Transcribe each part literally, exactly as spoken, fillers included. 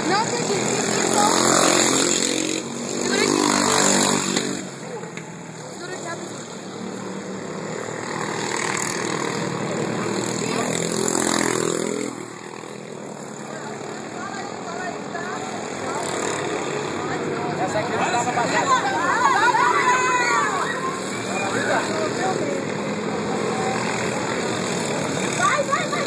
Não acredito, segura aqui. Segura aqui, abre. Essa aqui não dá pra passar. Vai, vai, vai.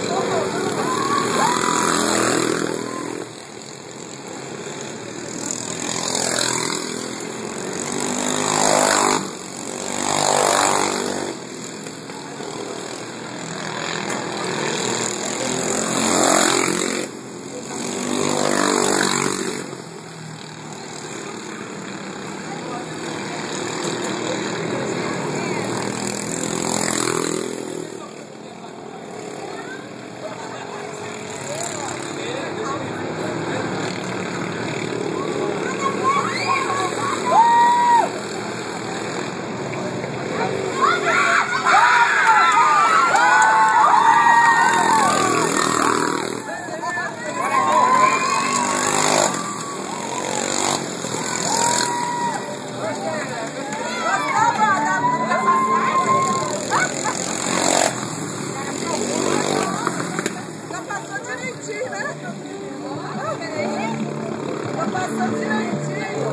Passou direitinho.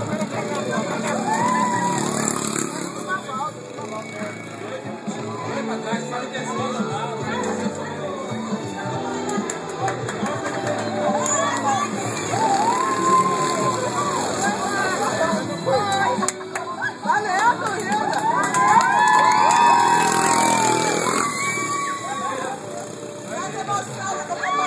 Uma volta, uma volta. Vai pra trás, fala que é só valeu, corrida. Mais emoção,